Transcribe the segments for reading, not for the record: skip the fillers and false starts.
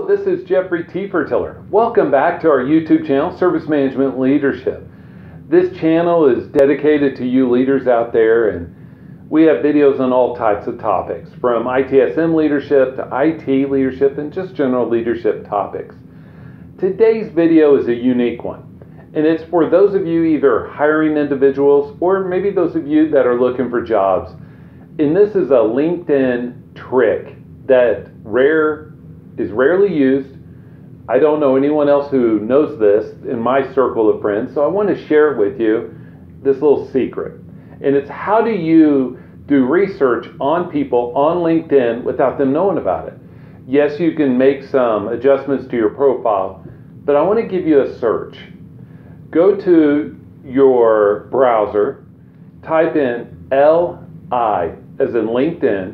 this is Jeffrey T. Fertiller. Welcome back to our YouTube channel, Service Management Leadership. This channel is dedicated to you leaders out there, and we have videos on all types of topics, from ITSM leadership to IT leadership and just general leadership topics. Today's video is a unique one, and it's for those of you either hiring individuals or maybe those of you that are looking for jobs. And this is a LinkedIn trick that is rarely used. I don't know anyone else who knows this in my circle of friends, so I want to share it with you, this little secret. And it's how do you do research on people on LinkedIn without them knowing about it. Yes, you can make some adjustments to your profile, but I want to give you a search. Go to your browser, type in LI as in LinkedIn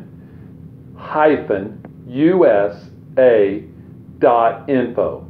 -USA.info.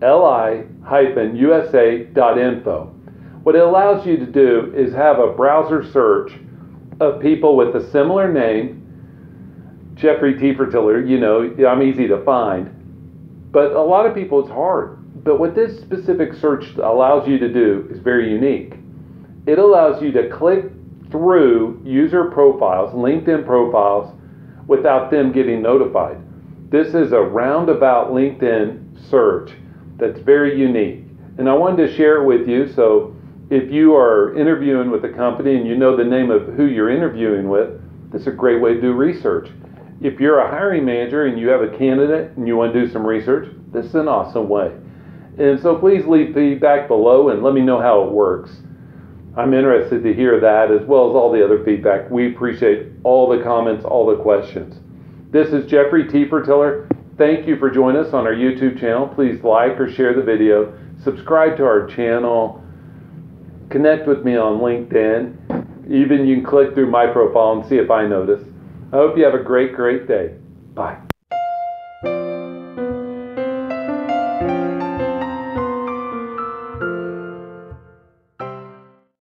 li-usa.info. What it allows you to do is have a browser search of people with a similar name. Jeffrey T. Fertiller, you know, I'm easy to find. But a lot of people it's hard. But what this specific search allows you to do is very unique. It allows you to click through user profiles, LinkedIn profiles, without them getting notified. This is a roundabout LinkedIn search that's very unique. And I wanted to share it with you, so if you are interviewing with a company and you know the name of who you're interviewing with, this is a great way to do research. If you're a hiring manager and you have a candidate and you want to do some research, this is an awesome way. And so please leave feedback below and let me know how it works. I'm interested to hear that as well as all the other feedback. We appreciate all the comments, all the questions. This is Jeffrey T. Fertiller. Thank you for joining us on our YouTube channel. Please like or share the video. Subscribe to our channel. Connect with me on LinkedIn. Even you can click through my profile and see if I notice. I hope you have a great day. Bye.